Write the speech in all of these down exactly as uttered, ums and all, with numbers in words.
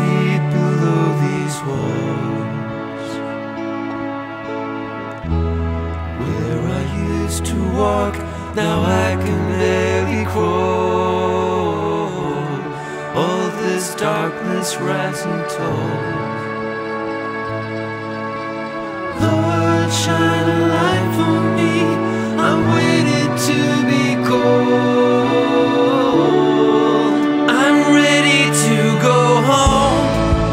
sleep below these walls, where I used to walk, now I can barely crawl. All this darkness rising tall. Lord, shine a light for me, I'm waiting to be called. I'm ready to go home.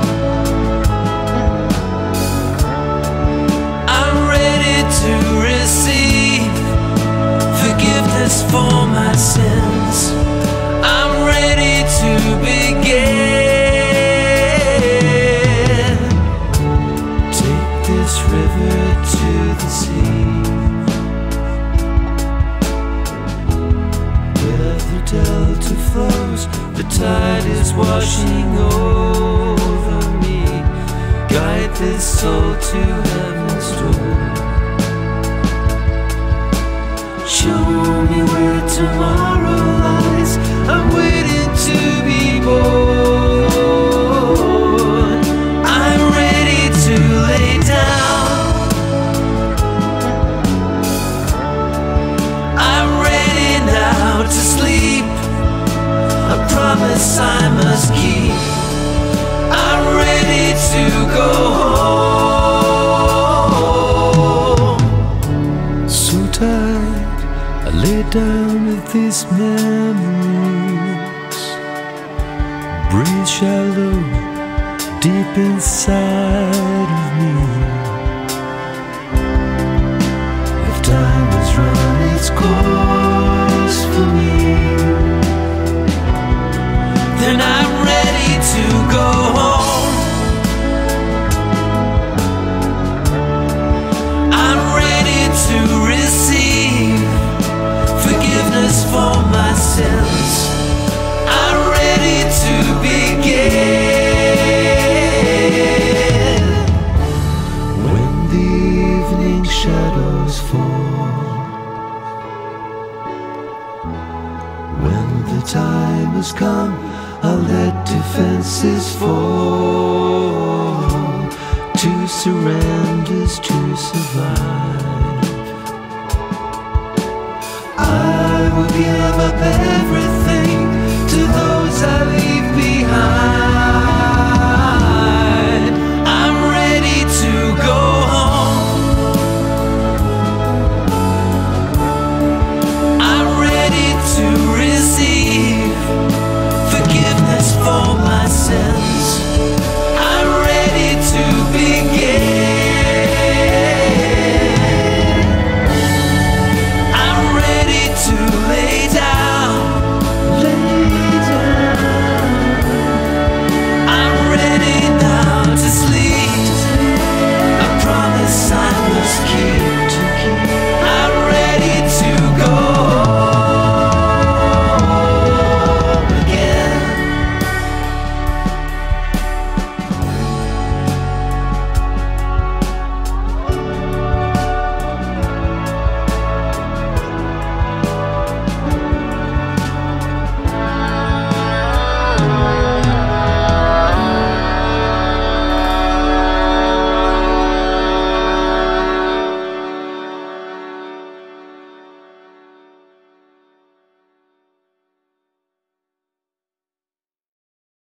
I'm ready to receive forgiveness for my sins. I'm ready to begin. Take this river to the sea, where the delta flows, the tide is washing over me. Guide this soul to heaven's door. Show me where tomorrow lies, I'm waiting to be born. I'm ready to lay down, I'm ready now to sleep, a promise I must keep. I'm ready to go home. So tired, I lay down with these memories, breathe shallow, deep inside of me. If time has run its course for me, then I'm ready to go home. I'm ready to receive forgiveness for my sins. I'm ready to begin. When the evening shadows fall, when the time has come, I'll let defenses fall. Two surrenders to survive. I will give up everything